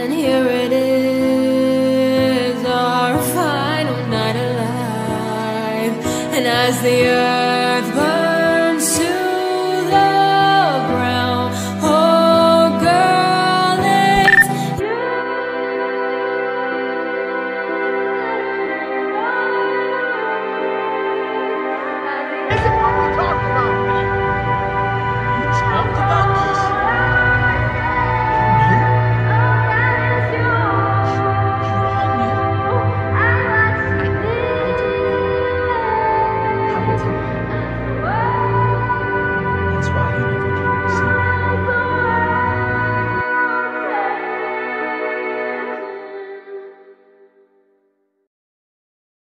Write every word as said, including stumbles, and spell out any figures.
And here it is, our final night alive. And as the earth burns to the ground, oh girl, it's you. This is what we talked about. You talked about this. How